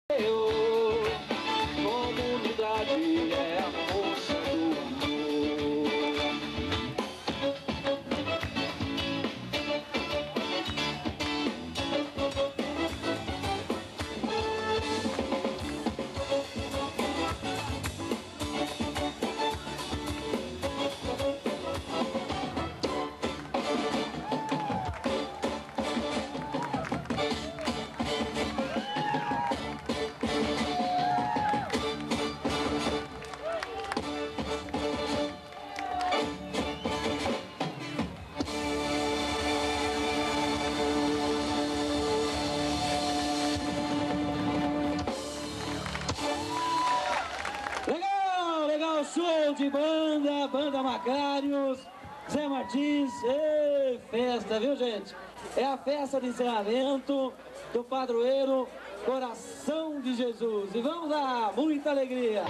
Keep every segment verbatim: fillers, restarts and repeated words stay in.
Comunidade é a força do amor. Show de banda, Banda Macários, Zé Martins, ei, festa, viu gente? É a festa de encerramento do padroeiro Coração de Jesus. E vamos lá, muita alegria!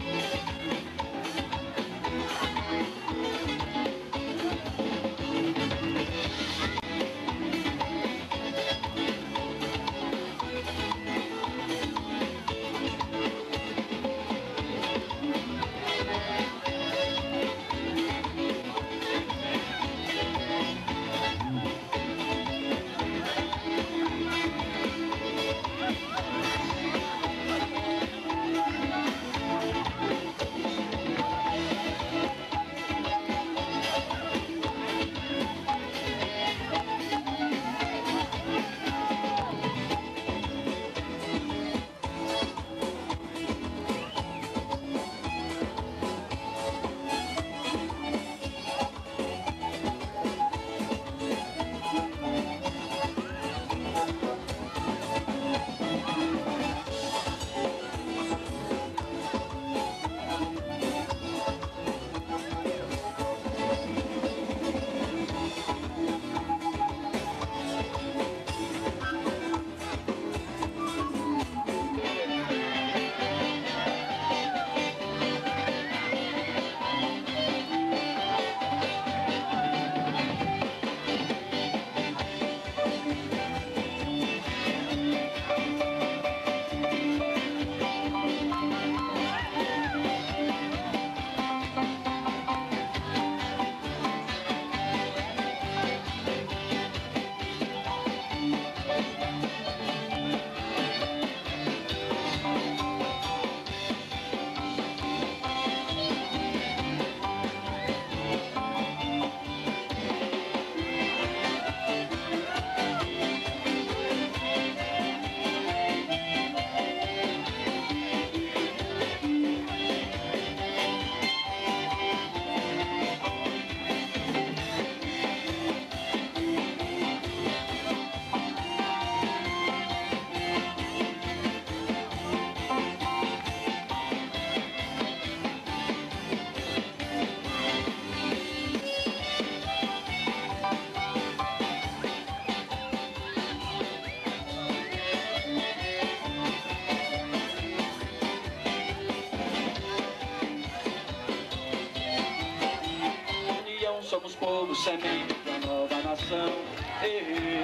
Somos povo, semente da nova nação. Ei,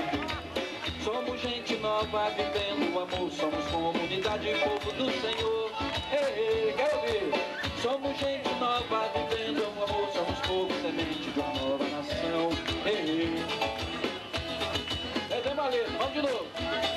somos gente nova vivendo o amor. Somos comunidade e povo do Senhor. Ei, quero ouvir. Somos gente nova vivendo o amor. Somos povo, semente de uma nova nação. Ei, é bem maneiro, vamos de novo.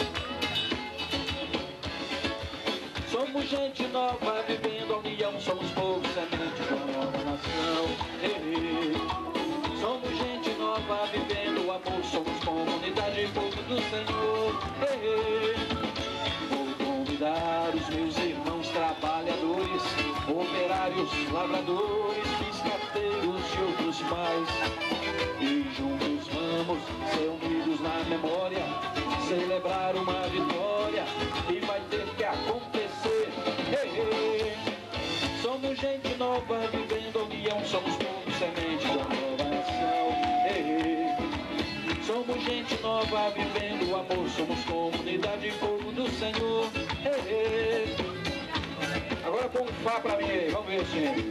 Somos gente nova vivendo a união. Somos povo, semente de uma nova nação. Ei, somos gente nova vivendo o amor. Somos comunidade e povo do Senhor. Ei, vou convidar os meus irmãos trabalhadores, operários, lavradores, biscateiros e outros mais. E juntos vamos ser unidos na memória, celebrar uma vitória e vai ter que acontecer. Ei, ei, somos gente nova vivendo a união. Somos povo, semente da nova nação. Ei, somos gente nova vivendo o amor. Somos comunidade e povo do Senhor. Ei, agora põe um Fá pra mim aí, vamos ver assim.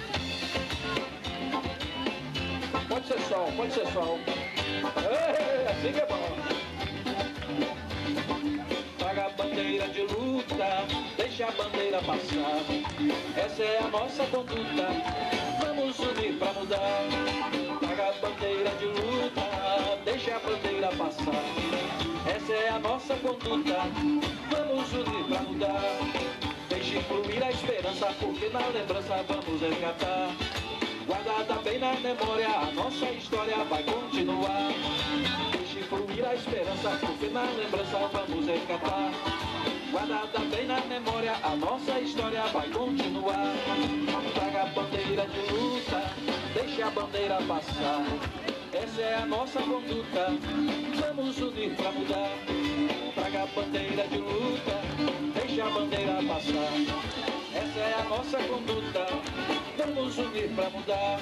Pode ser sol, pode ser sol. Ei, assim que é bom. Traga a bandeira de luta. deixe a bandeira passar. Essa é a nossa conduta, vamos unir pra mudar. Traga a bandeira de luta, deixe a bandeira passar. Essa é a nossa conduta, vamos unir pra mudar. Deixe fluir a esperança, porque na lembrança vamos resgatar. Guardada bem na memória, a nossa história vai continuar. Deixe fluir a esperança, porque na lembrança vamos resgatar. Guardada bem na memória, a nossa história vai continuar. Traga a bandeira de luta, deixe a bandeira passar. Essa é a nossa conduta, vamos unir pra mudar. Traga a bandeira de luta, deixe a bandeira passar. Essa é a nossa conduta, vamos unir pra mudar.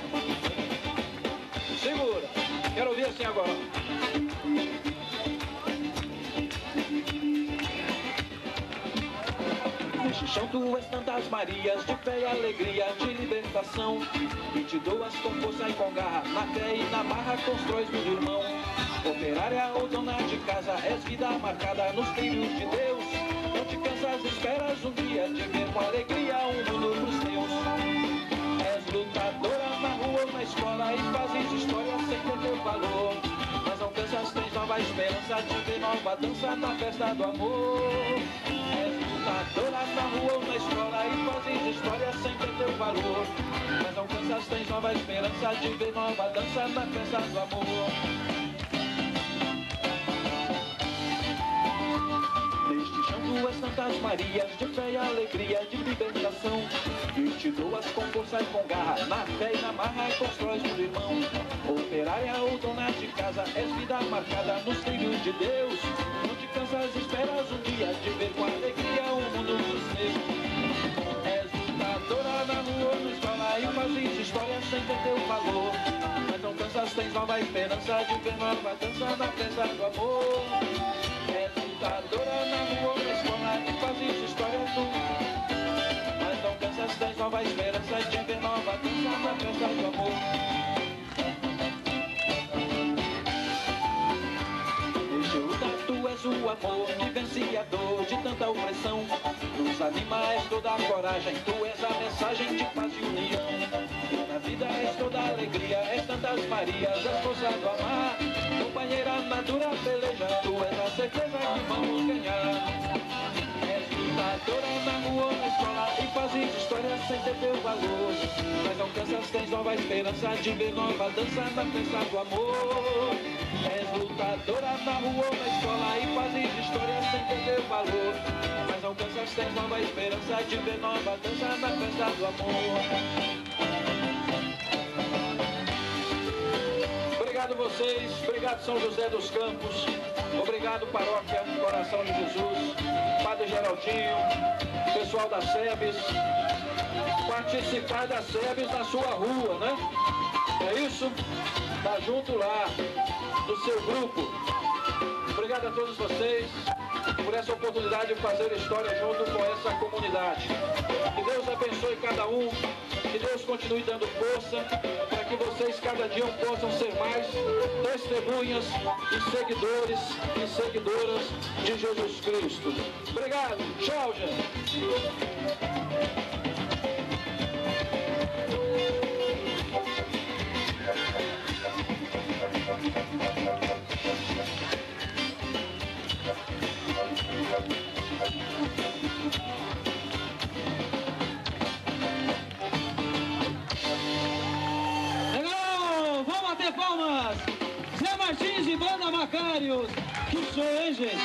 Segura, quero ouvir assim agora. Neste chão tu és tantas Marias, de fé e alegria, de libertação. E te doas com força e com garra, na fé e na marra constróis do irmão. Operária ou dona de casa, és vida marcada nos trilhos de Deus. Não te cansas, esperas um dia de ver com alegria um mundo pros teus. És lutadora na rua ou na escola e fazes história sem ter teu valor. Mas não cansas, tens nova esperança de ver nova dança na festa do amor. És lutadora na rua ou na escola e fazes história sem ter teu valor. Mas não cansas, tens nova esperança de ver nova dança na festa do amor. Neste chão tu és tantas Marias, de fé e alegria, de libertação. E te doas com força e com garra, na fé e na marra constróis um irmão. Operária ou dona de casa, és vida marcada nos trilhos de Deus. Não te cansas, esperas um dia de ver com alegria um mundo dos teus. És lutadora na rua ou na escola e fazes história sem ter teu valor. Mas não cansas, tens nova esperança de ver nova dança na festa do amor. És lutadora na rua ou na escola e fazes história tu. Mas não cansas, tens nova esperança de ver nova dança na festa do amor. Este luta tu és o amor que vence a dor de tanta opressão. Nos anima és toda a coragem, tu és a mensagem de paz e união. Na vida és toda a alegria, és tantas Marias, és força do amar. Companheira na dura peleja, tu és a certeza que vamos ganhar. És lutadora na rua ou na escola e fazes história sem ter teu valor. Mas não cansas, tens nova esperança de ver nova dança na festa do amor. És lutadora na rua ou na escola e fazes história sem ter teu valor. Mas não cansas, tens nova esperança de ver nova dança na festa do amor. Obrigado vocês, obrigado São José dos Campos, obrigado Paróquia Coração de Jesus, Padre Geraldinho, pessoal da SEBS, participar da SEBS na sua rua, né? É isso? Tá junto lá, do seu grupo. Obrigado a todos vocês por essa oportunidade de fazer história junto com essa comunidade. Que Deus abençoe cada um, que Deus continue dando força para que vocês cada dia possam ser mais testemunhas e seguidores e seguidoras de Jesus Cristo. Obrigado. Tchau, gente. Legal! Vamos bater palmas! Zé Martins e Banda Macários! Que show, hein, gente?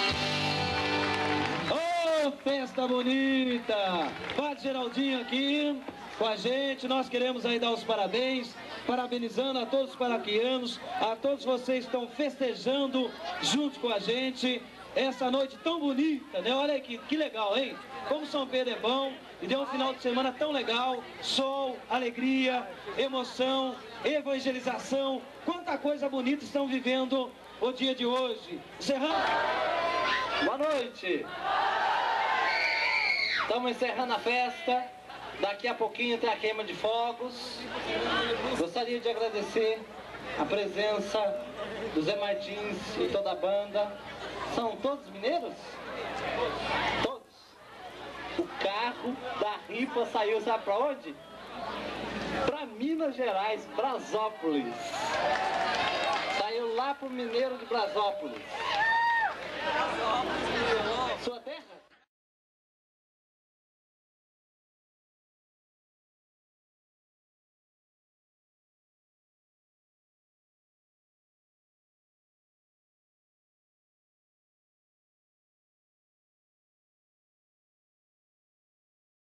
Oh, festa bonita! Padre Geraldinho aqui com a gente. Nós queremos aí dar os parabéns, parabenizando a todos os paroquianos, a todos vocês que estão festejando junto com a gente essa noite tão bonita, né? Olha que, que legal, hein? Como São Pedro é bom e deu um final de semana tão legal, sol, alegria, emoção, evangelização, quanta coisa bonita estão vivendo o dia de hoje. Encerrando. Boa noite. Estamos encerrando a festa. Daqui a pouquinho tem a queima de fogos. Gostaria de agradecer a presença do Zé Martins e toda a banda. São todos mineiros? Todos. O carro da rifa saiu, sabe pra onde? Pra Minas Gerais, Brasópolis. Saiu lá pro Mineiro de Brasópolis. Sua terra?